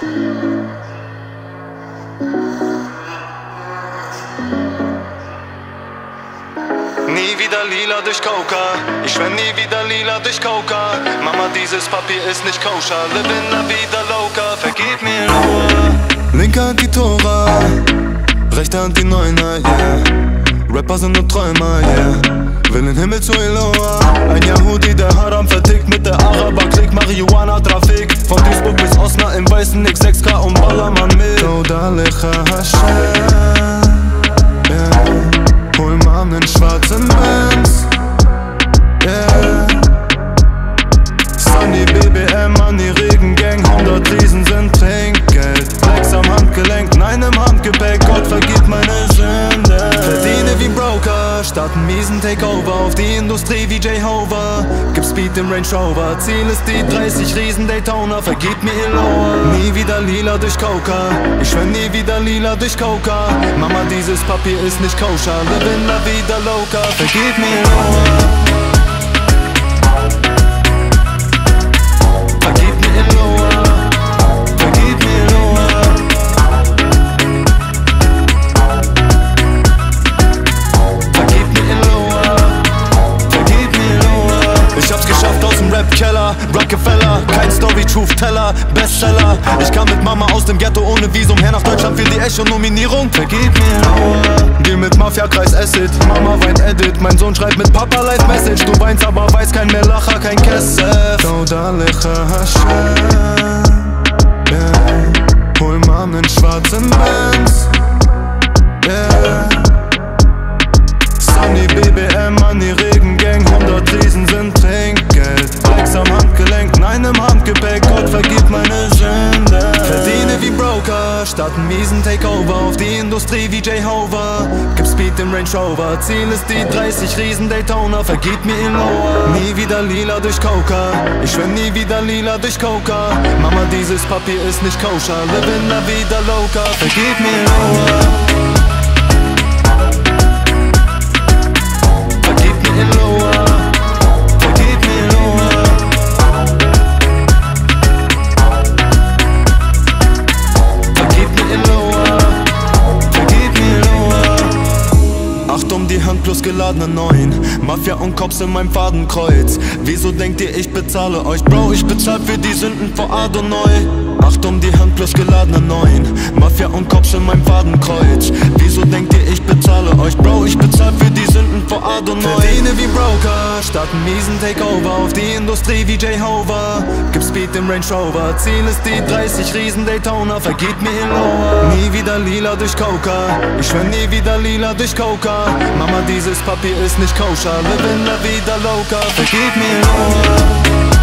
Nie wieder lila durch Coca, ich schwör nie wieder lila durch Coca. Mama, dieses Papier ist nicht koscher, living la vida loca, vergib mir nur. Linke Hand die Tora, rechte Hand die Neuner, yeah. Rapper sind nur Träumer, yeah. Will den Himmel zu Eloa. Ein Yahudi, der Haram vertickt mit der Araber-Klick, Marihuana-Trafik. Von Duisburg bis Osnabrück im weißen X6K und Ballermann mit Toda Lecha Hashem, yeah. Hol Mom nen schwarzen Benz, yeah. Sunny BBM an die Regengang, 100 Riesen sind Trinkgeld. Flex am Handgelenk, nein im Handgepäck, Gott vergib meine Sünde. Verdiene wie Broker, statt einen miesen Takeover auf die Industrie wie Jehovah. Gib Speed im Range Rover, Ziel ist die 30 Riesen Daytona, vergib mir Eloa. Nie wieder lila durch Coca, ich schwör nie wieder lila durch Coca. Mama, dieses Papier ist nicht koscher, living la vida loca, vergib mir Eloa. Keller, Rockefeller, kein Story-Truth-Teller, Bestseller. Ich kam mit Mama aus dem Ghetto ohne Visum her nach Deutschland für die Echo-Nominierung. Vergib mir nur. Deal mit Mafia, Kreis Acid, Mama weint Edit. Mein Sohn schreibt mit Papa Live-Message. Du weinst, aber weiß kein mehr Lacher, kein Kessel. Toda Lecha Hashem, yeah. Hol Mom nen schwarzen Benz, yeah. Sunny BBM an die Regengang, 100 Riesen sind Trinkgeld. Flex am Handgelenk, nein im Handgepäck, Gott vergib meine Sünde. Verdiene wie Broker, statt einen miesen Takeover auf die Industrie wie Jehovah. Gib Speed im Range Rover, Ziel ist die 30 Riesen Daytona, vergib mir Eloa. Nie wieder lila durch Coca, ich schwör nie wieder lila durch Coca. Mama, dieses Papier ist nicht koscher, living la vida loca, vergib mir Eloa. Die Hand plus geladene 9, Mafia und Cops in meinem Fadenkreuz. Wieso denkt ihr, ich bezahle euch? Bro, ich bezahl für die Sünden vor Adonai. 8 um die Hand plus geladene 9, Mafia und Cops in meinem Fadenkreuz. Wieso denkt ihr, ich bezahle euch? Bro, ich bezahl für die Sünden vor Adonai. Verdiene wie Broker, statt einen miesen Takeover auf die Industrie wie Jehovah. Gib Speed im Range Rover, Ziel ist die 30 Riesen Daytona, vergib mir Eloa. Nie wieder lila durch Coca, ich schwör nie wieder lila durch Coca. Mama, dieses Papier ist nicht koscher, living la vida loca, vergib mir Eloa.